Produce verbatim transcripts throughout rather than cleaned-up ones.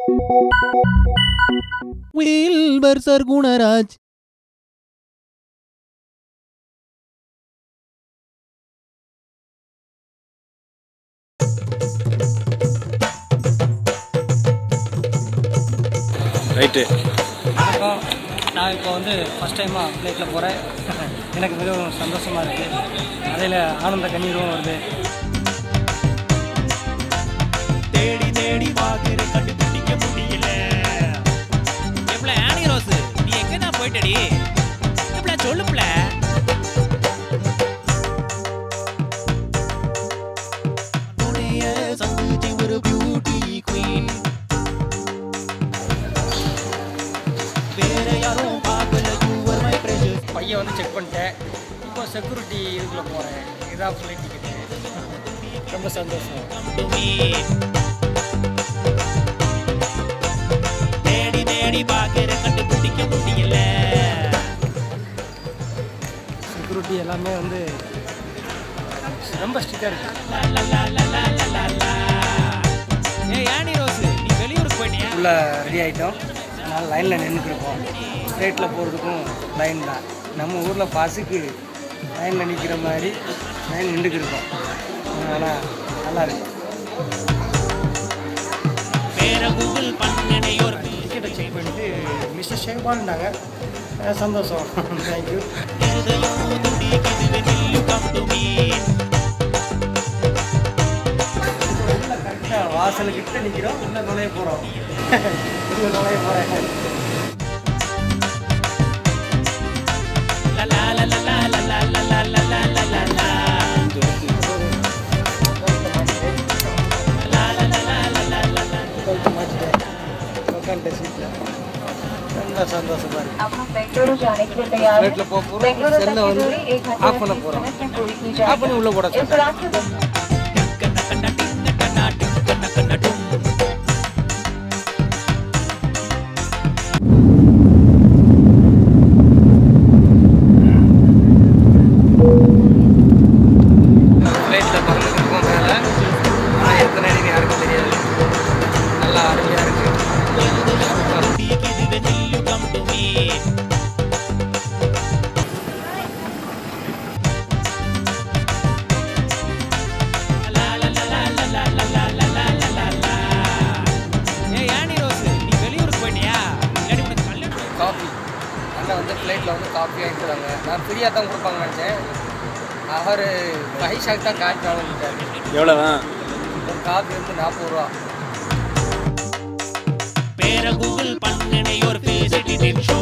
Wilbur Sargunaraj. Right. வணக்கம். நான் இப்போ வந்து ஃபஸ்ட் டைமாக ஃப்ளைட்டில் போகிறேன். எனக்கு மிகவும் சந்தோஷமாக இருக்குது. அதில் ஆனந்த கண்ணீரும் வருது. தேடி தேடி பார்க்குற கண்டுபிடிக்க முடியல. எப்பல ஆனி ரோஸ் நீ எங்க நான் போயிட்டடி? எப்பல சொல்லுப்ல. உன்னைய சந்திச்சு ஒரு பியூட்டி குயின். வேற யாரும் பார்க்கல you are my precious. பையன் வந்து செக் பண்ணிட்டேன். இப்போ செக்யூரிட்டி இதுக்குள்ளே போகிறேன். இதான் ஃப்ளைட் டிக்கெட்டு. ரொம்ப சந்தோஷம். தேடி தேடி பார்க்குற கண்டுபிடிக்க முடியல. செக்யூரிட்டி எல்லாமே வந்து ரொம்ப ஸ்ட்ரிக்டாக இருக்குது. ஏய் ஆனி ரோஸ் நீ வெளியூருக்கு போயிட்டியா? உள்ளே ரெடி ஆகிட்டோம். அதனால் லைனில் நின்றுட்டுருக்கோம். ஃப்ளைட்டில் போகிறதுக்கும் லைன் தான். நம்ம ஊரில் பாஸுக்கு லைனில் நிற்கிற மாதிரி லைன் நின்றுக்கிருக்கோம். அதனால் நல்லா இருக்கு. வேற கூகுள் பண்ணனே ஒரு டிக்கெட்டை செக் பண்ணிட்டு மிஸ்டர் ஷேபால்னாங்க. சந்தோஷம். தேங்க்யூ. கரெக்டாக வாசலுக்கிட்ட நிற்கிறோம். உள்ள நுழைய போகிறோம். உள்ள நுழைய போகிறேன். சந்தோஷமா இருக்கு. ஃப்ளைட்டில் போக போகிறோம். செல்லை வந்து ஆஃப் பண்ண போகிறோம். ஆஃப் பண்ணி உள்ளே போட சொல்கிறேன். ஃப்ளைட்டில் பறந்துருக்கோம் மேலே. ஆனால் எத்தனை அடின்னு யாருக்கும் தெரியாது. நல்லா அருமையாக இருக்குது. காஃபி அண்ணன் வந்து ஃப்ளைட்டில் வந்து காஃபி வாங்கிக்கிறாங்க. நான் ஃப்ரீயாக தான் கொடுப்பாங்கன்னு நினச்சேன். அவர் பைசாக்கு தான் காஃபி வாங்கிட்டார். எவ்வளோவா? ஒரு காஃபி வந்து நாற்பது ரூபா. வேற கூகுள் பண்ணனே ஒரு ஃபேஸ் எடிட்டிங் ஷோ.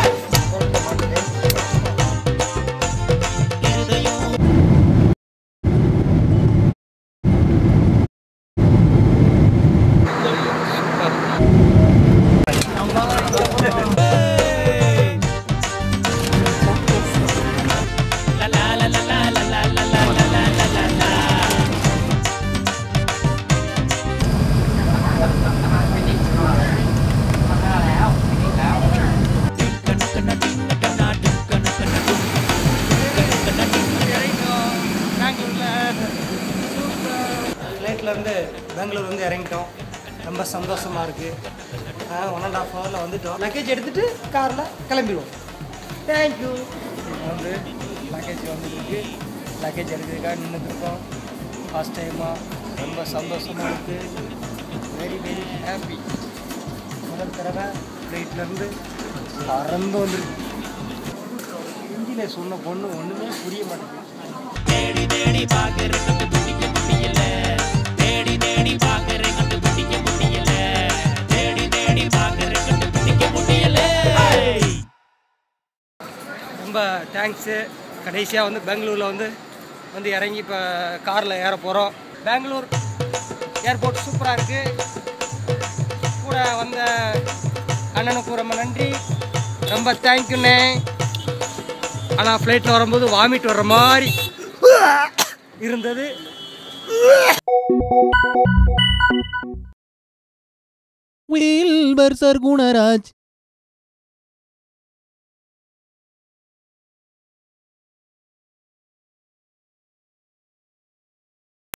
ஃப்ளைட்லேருந்து பெங்களூர் வந்து இறங்கிட்டோம். ரொம்ப சந்தோஷமாக இருக்குது. ஒன் அண்ட் ஆஃப் ஹவரில் வந்துட்டோம். லக்கேஜ் எடுத்துகிட்டு காரில் கிளம்பிடுவோம். தேங்க்யூ. வந்து லக்கேஜ் வந்துருக்கு. லக்கேஜ் எடுக்கிறதுக்காக நின்றுட்டுருக்கோம். ஃபஸ்ட் டைமாக ரொம்ப சந்தோஷமாக இருக்குது. Very very happy. முதல் தடவை ஃப்ளைட்லேருந்து பறந்து வந்துருக்கு. ஹிந்தியில் சொன்ன பொண்ணு ஒன்றுமே புரிய மாட்டேங்குது. தேடி தேடி பார்க்குற கண்டுபிடிக்க முடியல. தேடி தேடி பார்க்குற கண்டுபிடிக்க முடியல. தேடி தேடி பார்க்குற கண்டுபிடிக்க முடியல. ரொம்ப தேங்க்ஸு. கடைசியாக வந்து பெங்களூரில் வந்து வந்து இறங்கி இப்போ காரில் ஏற போகிறோம். பெங்களூர் ஏர்போர்ட் சூப்பராக இருக்குது. கூட வந்த அண்ணனுக்கு ரொம்ப நன்றி. ரொம்ப தேங்க்யூண்ணே. ஆனால் ஃப்ளைட்டில் வரும்போது வாமிட் வர்ற மாதிரி இருந்தது. Wilbur Sargunaraj.